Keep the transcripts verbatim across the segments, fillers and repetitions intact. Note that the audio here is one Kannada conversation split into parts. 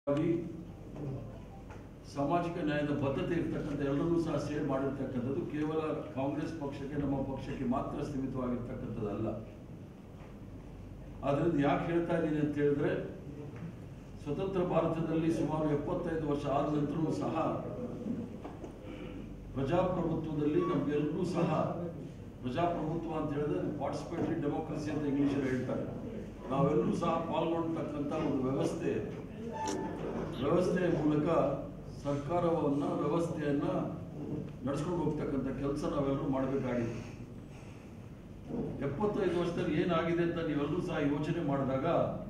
ಸಾಮಾಜಿಕ ನ್ಯಾಯದ ಬದ್ಧತೆ ಇರತಕ್ಕಂಥ ಎಲ್ಲರೂ ಸಹ ಸೇರ್ ಮಾಡಿರ್ತಕ್ಕಂಥದ್ದು ಕೇವಲ ಕಾಂಗ್ರೆಸ್ ಪಕ್ಷಕ್ಕೆ ನಮ್ಮ ಪಕ್ಷಕ್ಕೆ ಮಾತ್ರ ಸೀಮಿತವಾಗಿರ್ತಕ್ಕಂಥದ್ದಲ್ಲ. ಆದ್ದರಿಂದ ಯಾಕೆ ಹೇಳ್ತಾ ಇದ್ದೀನಿ ಅಂತ ಹೇಳಿದ್ರೆ, ಸ್ವತಂತ್ರ ಭಾರತದಲ್ಲಿ ಸುಮಾರು ಎಪ್ಪತ್ತೈದು ವರ್ಷ ಆದ ನಂತರವೂ ಸಹ ಪ್ರಜಾಪ್ರಭುತ್ವದಲ್ಲಿ ನಮಗೆಲ್ಲರೂ ಸಹ ಪ್ರಜಾಪ್ರಭುತ್ವ ಅಂತ ಹೇಳಿದ್ರೆ ಪಾರ್ಟಿಸಿಪೇಟರಿ ಡೆಮೋಕ್ರಸಿ ಅಂತ ಇಂಗ್ಲಿಷಲ್ಲಿ ಹೇಳ್ತಾರೆ. ನಾವೆಲ್ಲರೂ ಸಹ ಪಾಲ್ಗೊಳ್ತಕ್ಕಂಥ ಒಂದು ವ್ಯವಸ್ಥೆ ವ್ಯವಸ್ಥೆಯ ಮೂಲಕ ಸರ್ಕಾರವನ್ನ ವ್ಯವಸ್ಥೆಯನ್ನ ನಡೆಸ್ಕೊಂಡು ಹೋಗ್ತಕ್ಕಂಥ ಕೆಲಸ ನಾವೆಲ್ಲರೂ ಮಾಡಬೇಕಾಗಿದೆ. ಎಪ್ಪತ್ತೈದು ವರ್ಷದಲ್ಲಿ ಏನಾಗಿದೆ ಅಂತ ನೀವೆಲ್ಲರೂ ಸಹ ಯೋಚನೆ ಮಾಡಿದಾಗ,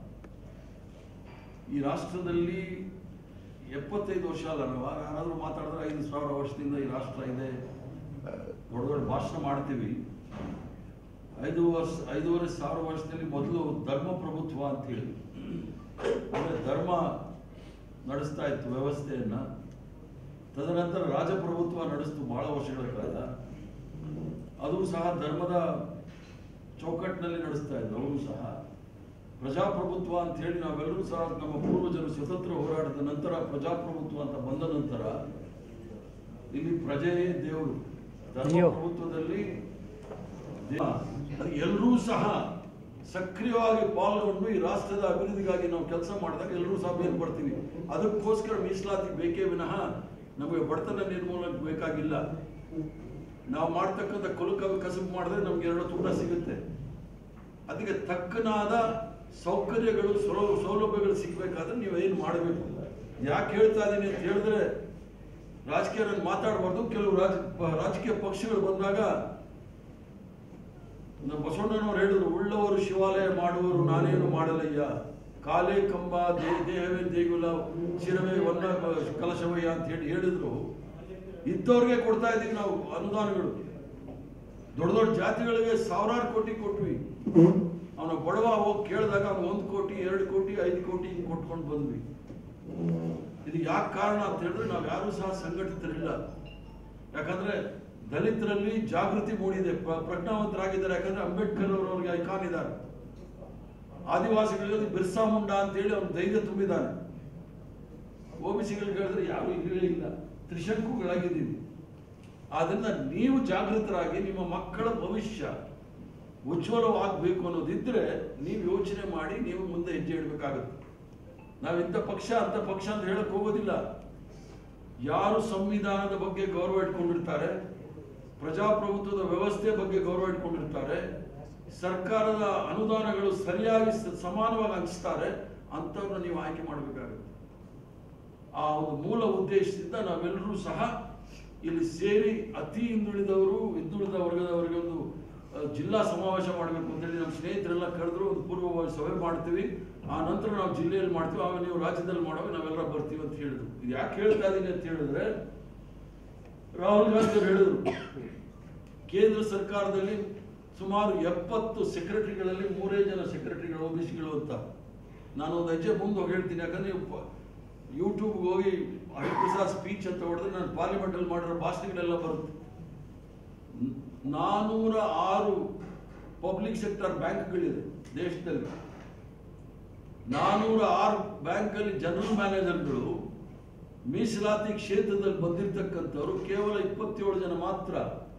ಈ ರಾಷ್ಟ್ರದಲ್ಲಿ ಎಪ್ಪತ್ತೈದು ವರ್ಷ ಅಲ್ಲ, ನಾವು ಯಾರಾದ್ರೂ ಮಾತಾಡಿದ್ರೆ ಐದು ಸಾವಿರ ವರ್ಷದಿಂದ ಈ ರಾಷ್ಟ್ರ ಇದೆ, ದೊಡ್ಡ ದೊಡ್ಡ ಭಾಷಣ ಮಾಡ್ತೀವಿ. ಐದು ವರ್ಷ ಐದೂವರೆ ಸಾವಿರ ವರ್ಷದಲ್ಲಿ ಮೊದಲು ಧರ್ಮ ಪ್ರಭುತ್ವ ಅಂತ ಹೇಳಿ ಅಂದ್ರೆ ಧರ್ಮ ನಡೆಸ್ತಾ ಇತ್ತು ವ್ಯವಸ್ಥೆಯನ್ನ. ತದನಂತರ ರಾಜಪ್ರಭುತ್ವ ನಡೆಸ್ತು ಬಹಳ ವರ್ಷಗಳ ಕಾಲ. ಅದು ಸಹ ಧರ್ಮದ ಚೌಕಟ್ಟಿನಲ್ಲಿ ನಡೆಸ್ತಾ ಇದ್ರು. ಅವರು ಸಹ ಪ್ರಜಾಪ್ರಭುತ್ವ ಅಂತ ಹೇಳಿ ನಾವೆಲ್ಲರೂ ಸಹ ನಮ್ಮ ಪೂರ್ವಜರು ಸ್ವತಂತ್ರ ಹೋರಾಟದ ನಂತರ ಪ್ರಜಾಪ್ರಭುತ್ವ ಅಂತ ಬಂದ ನಂತರ ಇಲ್ಲಿ ಪ್ರಜೆಯೇ ದೇವರು. ಧರ್ಮಪ್ರಭುತ್ವದಲ್ಲಿ ಎಲ್ಲರೂ ಸಹ ಸಕ್ರಿಯವಾಗಿ ಪಾಲ್ಗೊಂಡು ಈ ರಾಷ್ಟ್ರದ ಅಭಿವೃದ್ಧಿಗಾಗಿ ನಾವು ಕೆಲಸ ಮಾಡಿದಾಗ ಎಲ್ಲರೂ ಸಹ ಬೇರ್ಪಡ್ತೀವಿ. ಅದಕ್ಕೋಸ್ಕರ ಮೀಸಲಾತಿ ಬೇಕೇ ವಿನಃ ನಮಗೆ ಬಡತನ ನಿರ್ಮೂಲನೆ ಬೇಕಾಗಿಲ್ಲ. ನಾವು ಮಾಡ್ತಕ್ಕಂಥ ಕುಲಕ ಕಸಬು ಮಾಡಿದ್ರೆ ನಮ್ಗೆ ಎರಡು ತುಟ ಸಿಗುತ್ತೆ. ಅದಕ್ಕೆ ತಕ್ಕನಾದ ಸೌಕರ್ಯಗಳು ಸೌಲಭ್ಯಗಳು ಸಿಗ್ಬೇಕಾದ್ರೆ ನೀವೇನು ಮಾಡಬೇಕು. ಯಾಕೆ ಹೇಳ್ತಾ ಇದ್ದೀನಿ ಅಂತ ಹೇಳಿದ್ರೆ, ರಾಜಕೀಯ ಮಾತಾಡಬಾರ್ದು. ಕೆಲವು ರಾಜ ರಾಜಕೀಯ ಪಕ್ಷಗಳು ಬಂದಾಗ ಬಸವಣ್ಣನವರು ಹೇಳಿದ್ರು, ಉಳ್ಳವರು ಶಿವಾಲಯ ಮಾಡುವವರು ನಾನೇನು ಮಾಡಲಯ್ಯ, ಕಾಲೇ ಕಂಬ ದೇ ದೇಹವೇ ದೇಗುಲ ಶಿರವೇ ವನ್ನ ಕಲಶವಯ್ಯ ಅಂತ ಹೇಳಿ ಹೇಳಿದ್ರು. ಇದ್ದವ್ರಿಗೆ ಕೊಡ್ತಾ ಇದ್ದೀವಿ ನಾವು ಅನುದಾನಗಳು. ದೊಡ್ಡ ದೊಡ್ಡ ಜಾತಿಗಳಿಗೆ ಸಾವಿರಾರು ಕೋಟಿ ಕೊಟ್ವಿ. ಅವನ ಬಡವ ಹೋಗಿ ಕೇಳಿದಾಗ ಅವ್ನು ಒಂದು ಕೋಟಿ ಎರಡು ಕೋಟಿ ಐದು ಕೋಟಿ ಹಿಂಗೆ ಕೊಟ್ಕೊಂಡು ಬಂದ್ವಿ. ಇದು ಯಾಕೆ ಕಾರಣ ಅಂತ ಹೇಳಿದ್ರೆ, ನಾವು ಯಾರು ಸಹ ಸಂಘಟಿತರಿಲ್ಲ. ಯಾಕಂದ್ರೆ ದಲಿತರಲ್ಲಿ ಜಾಗೃತಿ ಮೂಡಿದೆ, ಪ್ರಜ್ಞಾವಂತರಾಗಿದ್ದಾರೆ. ಯಾಕಂದ್ರೆ ಅಂಬೇಡ್ಕರ್ ಅವರವ್ರಿಗೆ ಐಕಾನ್ ಇದ್ದಾರೆ. ಆದಿವಾಸಿಗಳಲ್ಲಿ ಬಿರ್ಸಾ ಮುಂಡಾ ಅಂತ ಹೇಳಿ ಅವ್ನು ಧೈರ್ಯ ತುಂಬಿದ್ದಾನೆ. ಓಬಿಸಿಗಳಿಗೆ ಹೇಳಿದ್ರೆ ಯಾರು ಇಲ್ಲವೇ ಇಲ್ಲ, ತ್ರಿಶಂಕುಗಳಾಗಿದ್ದೀವಿ. ಆದ್ರಿಂದ ನೀವು ಜಾಗೃತರಾಗಿ ನಿಮ್ಮ ಮಕ್ಕಳ ಭವಿಷ್ಯ ಉಜ್ವಲವಾಗಬೇಕು ಅನ್ನೋದಿದ್ರೆ ನೀವು ಯೋಚನೆ ಮಾಡಿ ನೀವು ಮುಂದೆ ಹೆಜ್ಜೆ ಇಡಬೇಕಾಗುತ್ತೆ. ನಾವು ಇಂಥ ಪಕ್ಷ ಅಂತ ಪಕ್ಷ ಅಂತ ಹೇಳಕ್ ಹೋಗೋದಿಲ್ಲ. ಯಾರು ಸಂವಿಧಾನದ ಬಗ್ಗೆ ಗೌರವ ಇಟ್ಕೊಂಡಿರ್ತಾರೆ, ಪ್ರಜಾಪ್ರಭುತ್ವದ ವ್ಯವಸ್ಥೆ ಬಗ್ಗೆ ಗೌರವ ಇಟ್ಕೊಂಡಿರ್ತಾರೆ, ಸರ್ಕಾರದ ಅನುದಾನಗಳು ಸರಿಯಾಗಿ ಸಮಾನವಾಗಿ ಹಂಚ್ತಾರೆ, ಅಂಥವ್ರನ್ನ ನೀವು ಆಯ್ಕೆ ಮಾಡಬೇಕಾಗುತ್ತೆ. ಆ ಒಂದು ಮೂಲ ಉದ್ದೇಶದಿಂದ ನಾವೆಲ್ಲರೂ ಸಹ ಇಲ್ಲಿ ಸೇರಿ ಅತಿ ಹಿಂದುಳಿದವರು ಹಿಂದುಳಿದ ವರ್ಗದವರಿಗೆ ಒಂದು ಜಿಲ್ಲಾ ಸಮಾವೇಶ ಮಾಡಬೇಕು ಅಂತೇಳಿ ನಮ್ಮ ಸ್ನೇಹಿತರೆಲ್ಲ ಕರೆದ್ರು. ಒಂದು ಪೂರ್ವಭಾವಿ ಸಭೆ ಮಾಡ್ತೀವಿ, ಆ ನಂತರ ನಾವು ಜಿಲ್ಲೆಯಲ್ಲಿ ಮಾಡ್ತೀವಿ, ಆಮೇಲೆ ನೀವು ರಾಜ್ಯದಲ್ಲಿ ಮಾಡುವಾಗ ನಾವೆಲ್ಲ ಬರ್ತೀವಿ ಅಂತ ಹೇಳಿದ್ರು. ಇದು ಯಾಕೆ ಹೇಳ್ತಾ ಇದ್ದೀನಿ ಅಂತ ಹೇಳಿದ್ರೆ, ರಾಹುಲ್ ಗಾಂಧಿ ಅವರು ಹೇಳಿದ್ರು, ಕೇಂದ್ರ ಸರ್ಕಾರದಲ್ಲಿ ಸುಮಾರು ಎಪ್ಪತ್ತು ಸೆಕ್ರೆಟರಿಗಳಲ್ಲಿ ಮೂರೇ ಜನ ಸೆಕ್ರೆಟರಿಗಳು ಓಬಿಸಿಗಳು ಅಂತ. ನಾನು ಒಂದು ಹೆಜ್ಜೆ ಮುಂದೆ ಹೋಗಿ ಹೇಳ್ತೀನಿ. ಯಾಕಂದ್ರೆ ನೀವು ಯೂಟ್ಯೂಬ್ಗೆ ಹೋಗಿ ಹರಿಪ್ರಸಾದ್ ಸ್ಪೀಚ್ ಅಂತ ಹೊಡೆದ್ರೆ ನಾನು ಪಾರ್ಲಿಮೆಂಟ್ ಅಲ್ಲಿ ಮಾಡಿರೋ ಭಾಷಣಗಳೆಲ್ಲ ಬರುತ್ತೆ. ನಾನೂರ ಆರು ಪಬ್ಲಿಕ್ ಸೆಕ್ಟರ್ ಬ್ಯಾಂಕ್ಗಳಿದೆ ದೇಶದಲ್ಲಿ. ನಾನೂರ ಆರು ಬ್ಯಾಂಕ್ ಅಲ್ಲಿ ಜನರಲ್ ಮ್ಯಾನೇಜರ್ಗಳು ಮೀಸಲಾತಿ ಕ್ಷೇತ್ರದಲ್ಲಿ ಬಂದಿರತಕ್ಕಂಥವ್ರು ಕೇವಲ ಇಪ್ಪತ್ತೇಳು ಜನ ಮಾತ್ರ.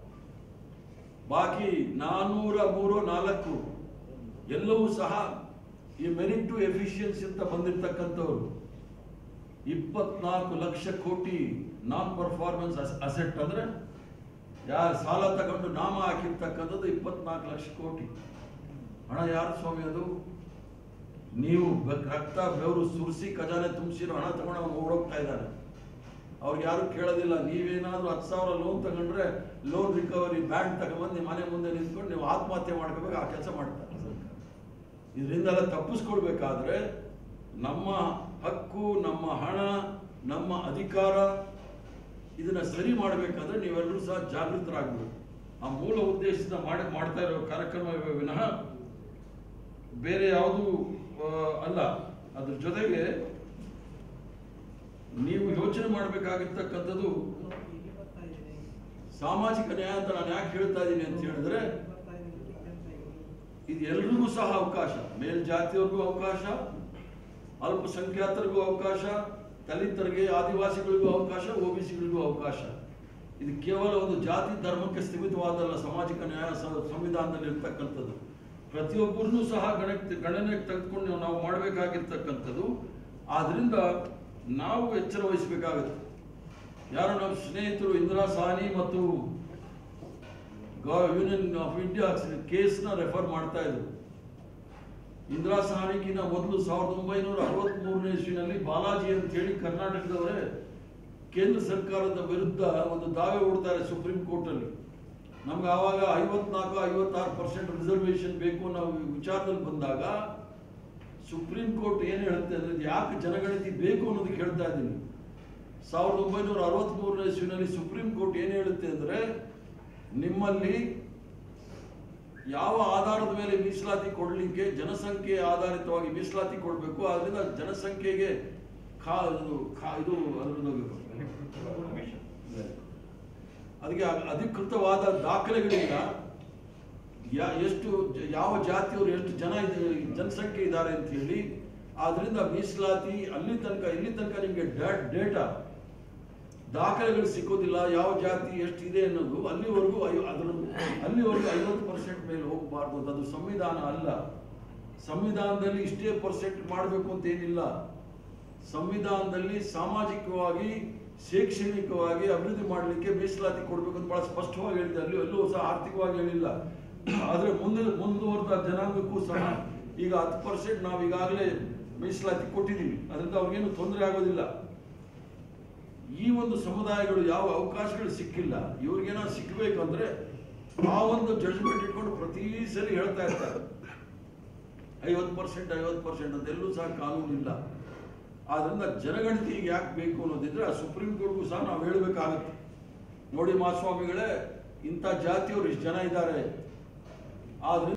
ಬಾಕಿ ನಾನೂರ ಮೂರು ನಾಲ್ಕು ಎಲ್ಲವೂ ಸಹ ಈ ಮೆರಿಟ್ ಟು ಎಫಿಷಿಯನ್ಸಿ ಅಂತ ಬಂದಿರತಕ್ಕಂಥವ್ರು. ಇಪ್ಪತ್ನಾಲ್ಕು ಲಕ್ಷ ಕೋಟಿ ನಾನ್ ಪರ್ಫಾರ್ಮೆನ್ಸ್ ಅಸೆಟ್ ಅಂದ್ರೆ ಯಾರು ಸಾಲ ತಗೊಂಡು ನಾಮ ಹಾಕಿರ್ತಕ್ಕಂಥದ್ದು ಇಪ್ಪತ್ನಾಲ್ಕು ಲಕ್ಷ ಕೋಟಿ ಹಣ. ಯಾರು ಸ್ವಾಮಿ ಅದು? ನೀವು ರಕ್ತ ಬೆವರು ಸುರಿಸಿ ಖಜಾನೆ ತುಂಬಿಸಿರೋ ಹಣ ತಗೊಂಡು ಅವ್ನು ಓಡೋಗ್ತಾ ಇದ್ದಾನೆ. ಅವ್ರಿಗೆ ಯಾರು ಕೇಳೋದಿಲ್ಲ. ನೀವೇನಾದ್ರೂ ಹತ್ತು ಸಾವಿರ ಲೋನ್ ತಗೊಂಡ್ರೆ ಲೋನ್ ರಿಕವರಿ ಬ್ಯಾಂಕ್ ತಗೊಂಡ್ಬಂದು ನಿಮ್ಮ ಮನೆ ಮುಂದೆ ನಿಂತ್ಕೊಂಡು ನೀವು ಆತ್ಮಹತ್ಯೆ ಮಾಡ್ಕೋಬೇಕು, ಆ ಕೆಲಸ ಮಾಡ್ತಾರೆ ಸರ್ಕಾರ. ಇದರಿಂದೆಲ್ಲ ತಪ್ಪಿಸ್ಕೊಳ್ಬೇಕಾದ್ರೆ ನಮ್ಮ ಹಕ್ಕು, ನಮ್ಮ ಹಣ, ನಮ್ಮ ಅಧಿಕಾರ ಇದನ್ನ ಸರಿ ಮಾಡಬೇಕಾದ್ರೆ ನೀವೆಲ್ಲರೂ ಸಹ ಜಾಗೃತರಾಗಬೇಕು. ಆ ಮೂಲ ಉದ್ದೇಶದಿಂದ ಮಾಡಿ ಮಾಡ್ತಾ ಇರೋ ಕಾರ್ಯಕ್ರಮ ವಿನಃ ಬೇರೆ ಯಾವುದು ಅಲ್ಲ. ಅದ್ರ ಜೊತೆಗೆ ನೀವು ಯೋಚನೆ ಮಾಡಬೇಕಾಗಿರ್ತಕ್ಕಂಥದ್ದು ಸಾಮಾಜಿಕ ನ್ಯಾಯ ಅಂತ ನಾನು ಯಾಕೆ ಹೇಳ್ತಾ ಇದ್ದೀನಿ ಅಂತ ಹೇಳಿದ್ರೆ, ಇದು ಎಲ್ರಿಗೂ ಸಹ ಅವಕಾಶ, ಮೇಲ್ಜಾತಿಯವ್ರಿಗೂ ಅವಕಾಶ, ಅಲ್ಪಸಂಖ್ಯಾತರಿಗೂ ಅವಕಾಶ, ದಲಿತರಿಗೆ, ಆದಿವಾಸಿಗಳಿಗೂ ಅವಕಾಶ, ಒ ಬಿ ಸಿಗಳಿಗೂ ಅವಕಾಶ. ಇದು ಕೇವಲ ಒಂದು ಜಾತಿ ಧರ್ಮಕ್ಕೆ ಸ್ಥಿಮಿತವಾದಲ್ಲ, ಸಾಮಾಜಿಕ ನ್ಯಾಯ ಸಂವಿಧಾನದಲ್ಲಿ ಇರ್ತಕ್ಕಂಥದ್ದು. ಪ್ರತಿಯೊಬ್ಬರನ್ನೂ ಸಹ ಗಣಕ್ಕೆ ಗಣನೆಗೆ ತೆಗೆದುಕೊಂಡು ನಾವು ಮಾಡಬೇಕಾಗಿರ್ತಕ್ಕಂಥದ್ದು. ಆದ್ರಿಂದ ನಾವು ಎಚ್ಚರ ವಹಿಸಬೇಕಾಗುತ್ತೆ. ಯಾರು ನಮ್ಮ ಸ್ನೇಹಿತರು ಇಂದಿರಾ ಸಾಹ್ನಿ ಮತ್ತು ಯೂನಿಯನ್ ಆಫ್ ಇಂಡಿಯಾ ಕೇಸ್ನ ರೆಫರ್ ಮಾಡ್ತಾ ಇದ್ರು. ಇಂದಿರಾ ಸಾಹ್ನಿಗಿನ ಮೊದಲು ಸಾವಿರದ ಒಂಬೈನೂರ ಅರವತ್ತ್ ಮೂರನೇ ಇಸ್ವಿನಲ್ಲಿ ಬಾಲಾಜಿ ಅಂತ ಹೇಳಿ ಕರ್ನಾಟಕದವರೇ ಕೇಂದ್ರ ಸರ್ಕಾರದ ವಿರುದ್ಧ ಒಂದು ದಾವೆ ಹೂಡ್ತಾರೆ ಸುಪ್ರೀಂ ಕೋರ್ಟ್ ಅಲ್ಲಿ. ನಮ್ಗೆ ಆವಾಗ ಐವತ್ನಾಲ್ಕು ಐವತ್ತಾರು ಪರ್ಸೆಂಟ್ ರಿಸರ್ವೇಶನ್ ಬೇಕು ಅನ್ನೋ ವಿಚಾರದಲ್ಲಿ ಬಂದಾಗ ಸುಪ್ರೀಂ ಕೋರ್ಟ್ ಏನ್ ಹೇಳುತ್ತೆ ಅಂದ್ರೆ ಯಾಕೆ ಜನಗಣತಿ ಬೇಕು ಅನ್ನೋದಕ್ಕೆ ಹೇಳ್ತಾ ಇದ್ದೀನಿ. ಸಾವಿರದ ಒಂಬೈನೂರ ಅರವತ್ತ್ ಮೂರನೇ ಇಸ್ವಿನಲ್ಲಿ ಸುಪ್ರೀಂ ಕೋರ್ಟ್ ಏನ್ ಹೇಳುತ್ತೆ ಅಂದ್ರೆ, ನಿಮ್ಮಲ್ಲಿ ಯಾವ ಆಧಾರದ ಮೇಲೆ ಮೀಸಲಾತಿ ಕೊಡ್ಲಿಕ್ಕೆ ಜನಸಂಖ್ಯೆ ಆಧಾರಿತವಾಗಿ ಮೀಸಲಾತಿ ಕೊಡಬೇಕು. ಆದ್ರಿಂದ ಜನಸಂಖ್ಯೆಗೆ ಖಾ ಇದು ಅದಕ್ಕೆ ಅಧಿಕೃತವಾದ ದಾಖಲೆಗಳಿಂದ ಎಷ್ಟು ಯಾವ ಜಾತಿಯವರು ಎಷ್ಟು ಜನ ಜನಸಂಖ್ಯೆ ಇದ್ದಾರೆ ಅಂತ ಹೇಳಿ, ಆದ್ರಿಂದ ಮೀಸಲಾತಿ ಅಲ್ಲಿ ತನಕ ಇಲ್ಲಿ ತನಕ ನಿಮಗೆ ಡೇಟಾ ದಾಖಲೆಗಳು ಸಿಕ್ಕೋದಿಲ್ಲ, ಯಾವ ಜಾತಿ ಎಷ್ಟಿದೆ ಅನ್ನೋದು ಅಲ್ಲಿವರೆಗೂ ಅದ್ರ ಅಲ್ಲಿವರೆಗೂ ಐವತ್ತು ಪರ್ಸೆಂಟ್ ಮೇಲೆ ಹೋಗಬಾರ್ದು. ಅದು ಸಂವಿಧಾನ ಅಲ್ಲ. ಸಂವಿಧಾನದಲ್ಲಿ ಇಷ್ಟೇ ಪರ್ಸೆಂಟ್ ಮಾಡಬೇಕು ಅಂತ ಏನಿಲ್ಲ. ಸಂವಿಧಾನದಲ್ಲಿ ಸಾಮಾಜಿಕವಾಗಿ ಶೈಕ್ಷಣಿಕವಾಗಿ ಅಭಿವೃದ್ಧಿ ಮಾಡಲಿಕ್ಕೆ ಮೀಸಲಾತಿ ಕೊಡಬೇಕು ಅಂತ ಬಹಳ ಸ್ಪಷ್ಟವಾಗಿ ಹೇಳಿದೆ. ಅಲ್ಲಿ ಎಲ್ಲೂ ಸಹ ಆರ್ಥಿಕವಾಗಿ ಹೇಳಿಲ್ಲ. ಆದ್ರೆ ಮುಂದೆ ಮುಂದುವರೆದ ಜನಾಂಗಕ್ಕೂ ಸಹ ಈಗ ಹತ್ತು ಪರ್ಸೆಂಟ್ ನಾವು ಈಗಾಗಲೇ ಮೀಸಲಾತಿ ಕೊಟ್ಟಿದ್ದೀವಿ. ಅದರಿಂದ ಅವ್ರಿಗೇನು ತೊಂದರೆ ಆಗೋದಿಲ್ಲ. ಈ ಒಂದು ಸಮುದಾಯಗಳು ಯಾವ ಅವಕಾಶಗಳು ಸಿಕ್ಕಿಲ್ಲ, ಇವ್ರಿಗೇನಾದ್ರು ಸಿಕ್ಕಬೇಕಂದ್ರೆ ಆ ಒಂದು ಜಡ್ಜ್ಮೆಂಟ್ ಇಟ್ಕೊಂಡು ಪ್ರತಿ ಸರಿ ಹೇಳ್ತಾ ಇರ್ತಾರೆ ಐವತ್ತು ಪರ್ಸೆಂಟ್ ಐವತ್ತು ಪರ್ಸೆಂಟ್ ಅಂತ. ಎಲ್ಲೂ ಸಹ ಕಾನೂನು ಇಲ್ಲ. ಆದ್ರಿಂದ ಜನಗಣತಿ ಯಾಕೆ ಬೇಕು ಅನ್ನೋದಿದ್ರೆ ಆ ಸುಪ್ರೀಂ ಕೋರ್ಟ್ಗೂ ಸಹ ನಾವು ಹೇಳಬೇಕಾಗತ್ತೆ. ನೋಡಿ ಮಹಾಸ್ವಾಮಿಗಳೇ, ಇಂಥ ಜಾತಿಯವರು ಇಷ್ಟು ಜನ ಇದ್ದಾರೆ, ಆದ್ರಿಂದ